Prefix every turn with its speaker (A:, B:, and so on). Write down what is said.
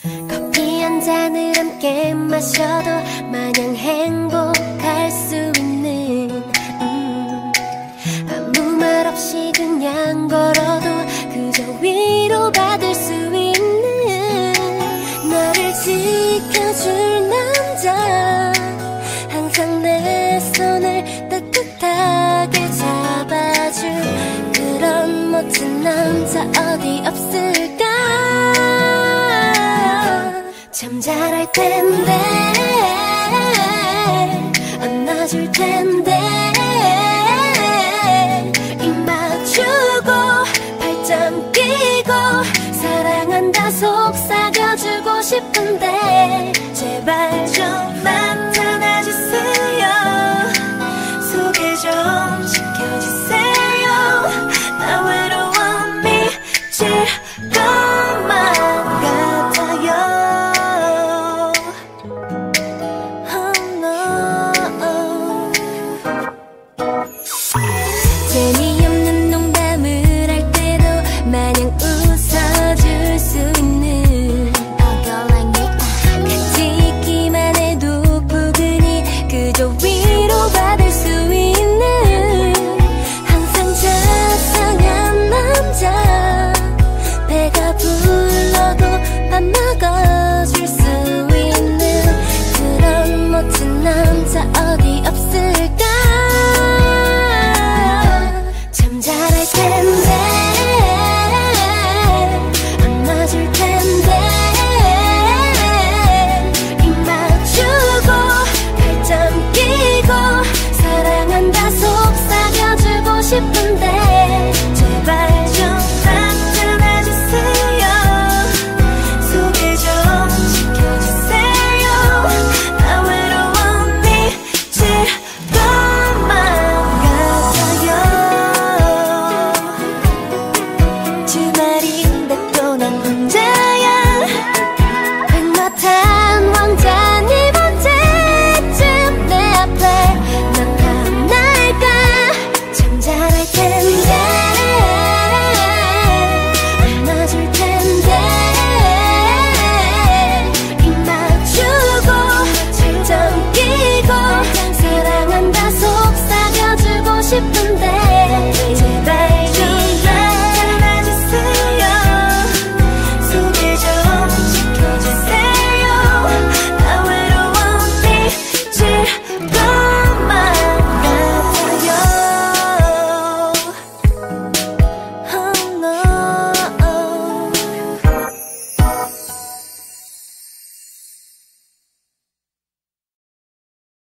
A: 커피 한 잔을 함께 마셔도 마냥 행복할 수 있는 아무 말 없이 그냥 걸어도 그저 위로받을 수 있는 나를 지켜줄 남자 항상 내 손을 따뜻하게 잡아줄 그런 멋진 남자 어디 없을까 참 잘할 텐데 안아줄 텐데 입 맞추고 발점 끼고 사랑한다 속삭여주고 싶은데 제발 좀 나타나주세요 소개 좀 시켜주세요 나 외로워 미칠 것만 같아요 재미없는 농담을 할 때도 마냥 웃어줄 수 있는 같이 있기만 해도 포근히 그저 위로받을 수 있는 항상 자상한 남자 배가 불러도 밥 먹어줄 수 있는 그런 멋진 남자 어디 없을까 참 잘할 텐데 안아줄 텐데 입 맞추고 발점 끼고 사랑한다 속삭여주고 싶은데 제발 좀 나타나주세요 소개 좀 시켜주세요 나 외로워 미칠 것만 같아요 지금